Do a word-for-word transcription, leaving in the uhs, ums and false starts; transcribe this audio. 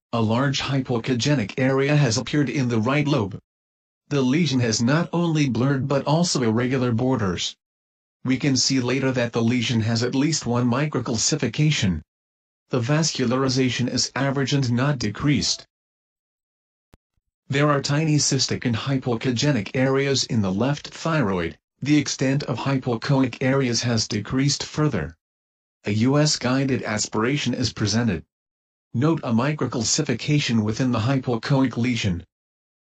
A large hypoechogenic area has appeared in the right lobe. The lesion has not only blurred but also irregular borders. We can see later that the lesion has at least one microcalcification. The vascularization is average and not decreased. There are tiny cystic and hypoechogenic areas in the left thyroid. The extent of hypoechoic areas has decreased further. A U S guided aspiration is presented. Note a microcalcification within the hypoechoic lesion.